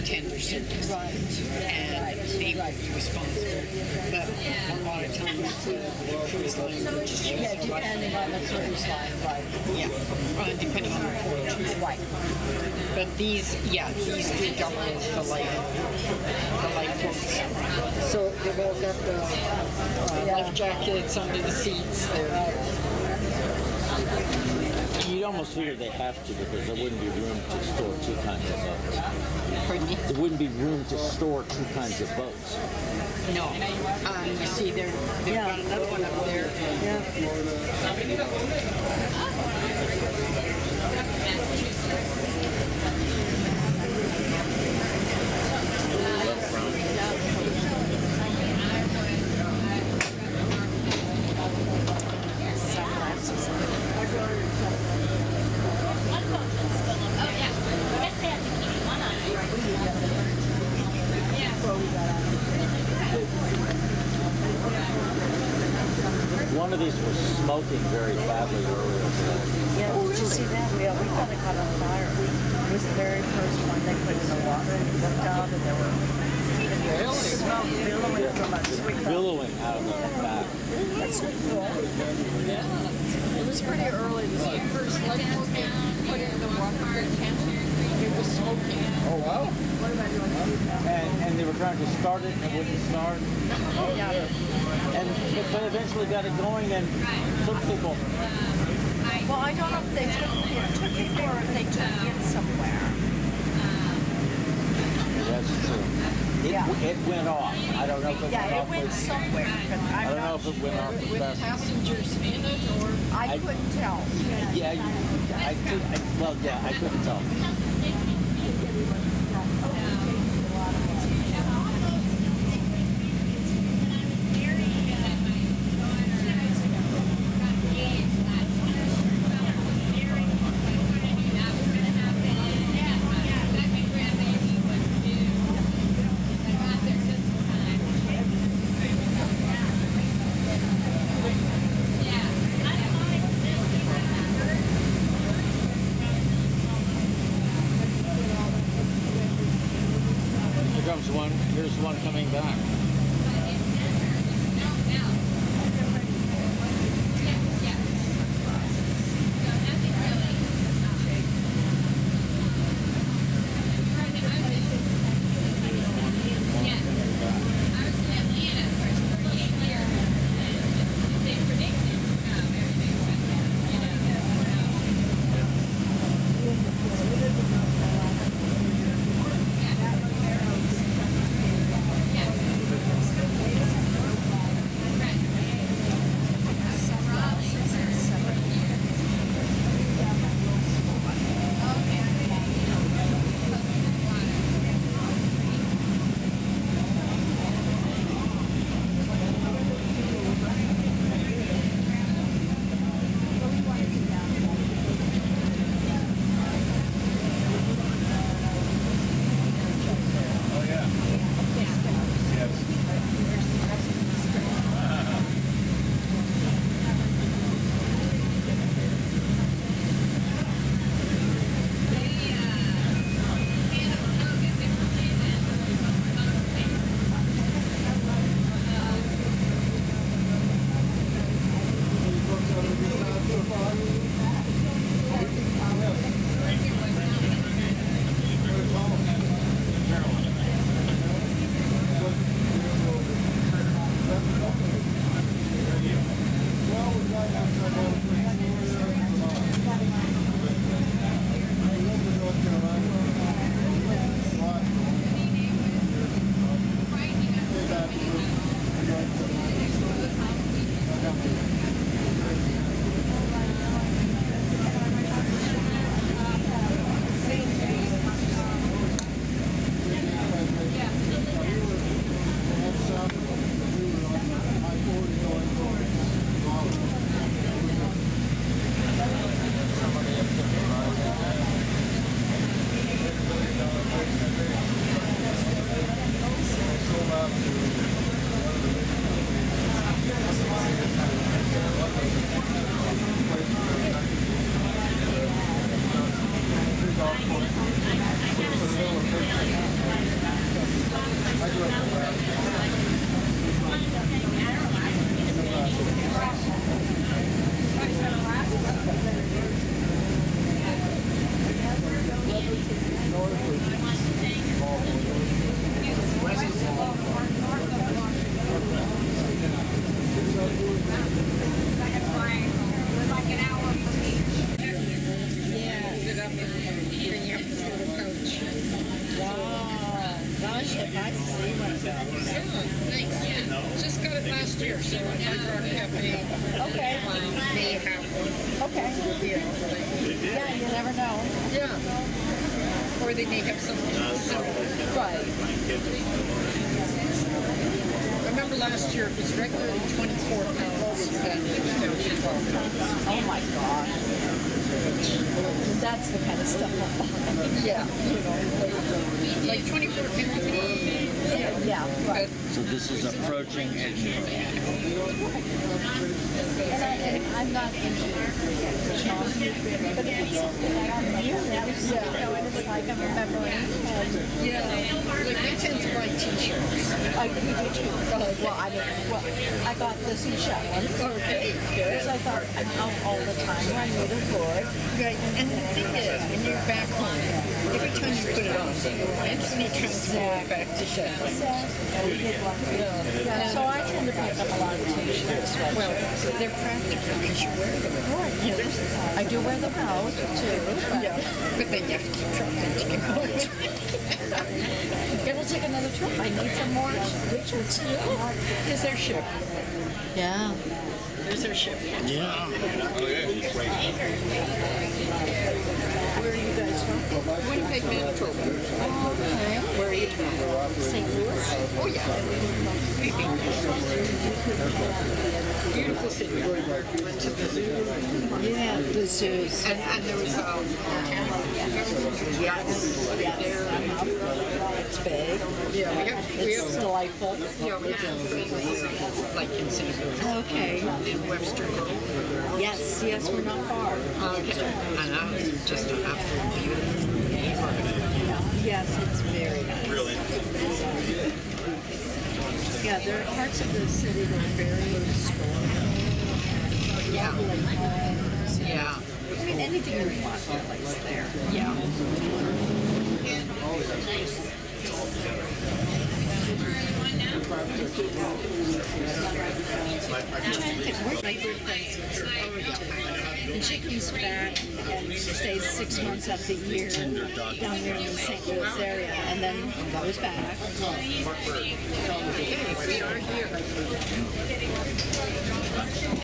tender service. Right. And they would be responsible. But a lot of times the cruise line would just use Yeah, depending on the cruise line, right. Yeah, depending on the port too. Right. But these do double as the lifeboats. So they've all got the life jackets under the seats. You'd almost figure they have to because there wouldn't be room to store two kinds of boats. Pardon me? There wouldn't be room to store two kinds of boats. No. You see, they've got another one up there. One of these was smoking very badly earlier today. Yeah, did you see that? We thought it caught on fire. It was the very first one they put in the water and looked out and there were smoke billowing from a sweet Billowing out of the back. That's cool. Yeah. It was pretty early. This was the first lifeboat they put in the water. It was smoking. Oh, wow. What am I doing? And they were trying to start it and it wouldn't start. Oh, yeah. And but they eventually got it going and took people. Well, I don't know if they took it or if they took it somewhere. That's true. It went off. I don't know if it went off. Yeah, it went somewhere. I don't know if it went off the best. Passengers in it, or I couldn't tell. Yeah, I couldn't tell. Here's one coming back. Thanks. Just got it last year, so I might run a cafe. Okay. May have one. Okay. Yeah, you never know. Yeah. Or they may have something similar. Right. I remember last year it was regularly 24 pounds and it was down to 12 pounds. Oh my God. That's the kind of stuff I'm buying. Yeah. Like 24 pounds. Yeah, right. So this is approaching Edinburgh. And I'm not into it, but if it's something like I'm new, and it's like I'm remembering. Yeah. Like they tend to buy t-shirts. I do too. I got the seashell one. Okay, good. Because I thought I'm out all the time. I need a board. Right. And the thing is, when you're back home, every time you put it on, you instantly transport back to shell. Yeah, so I tend to pick up a lot of t-shirts. Well, they're practical because you wear them. I do wear them out too. Yeah, but then you have to keep traveling to get home. It'll take another trip. I need some more Richards. Here's their ship. Yeah. There's their ship. Yeah. Where are you guys from? Winnipeg, Manitoba. Okay. Where are you from? St. Louis? Oh, yeah. Beautiful city. Went to the zoo. Yeah, the zoos. And there was It's big. yeah, we It's have delightful. yeah, we have friends like in St. Louis. Okay. In Webster Grove. Yes, we're not far. Okay. And that was just an absolutely beautiful neighborhood. Yes, it's very nice. Really? Yeah, there are parts of the city that are very historical. Yeah. Yeah. I mean, anything you want, is there. Yeah. I'm trying to think where my good friends and she comes back and stays 6 months out the year down there in the St. Louis area and then goes back. Okay, we are here.